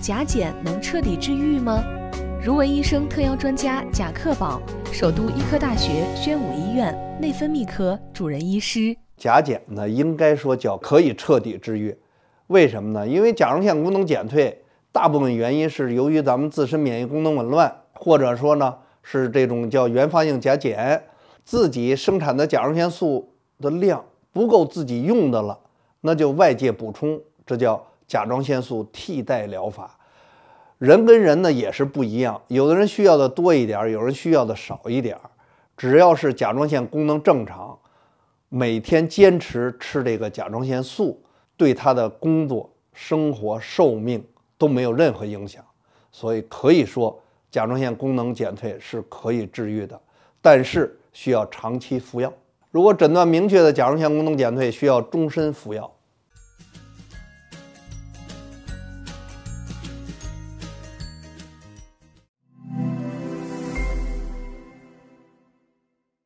甲减能彻底治愈吗？如闻医生特邀专家贾克宝，首都医科大学宣武医院内分泌科主任医师。 甲减呢，应该说叫可以彻底治愈。为什么呢？因为甲状腺功能减退，大部分原因是由于咱们自身免疫功能紊乱，或者说呢是这种叫原发性甲减，自己生产的甲状腺素的量不够自己用的了，那就外界补充，这叫甲状腺素替代疗法。人跟人呢也是不一样，有的人需要的多一点，有人需要的少一点。只要是甲状腺功能正常，每天坚持吃这个甲状腺素，对他的工作、生活、寿命都没有任何影响。所以可以说，甲状腺功能减退是可以治愈的，但是需要长期服药。如果诊断明确的甲状腺功能减退，需要终身服药。